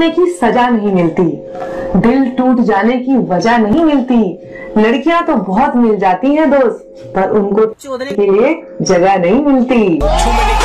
होने की सजा नहीं मिलती, दिल टूट जाने की वजह नहीं मिलती। लड़कियां तो बहुत मिल जाती हैं दोस्त, पर उनको के लिए जगह नहीं मिलती।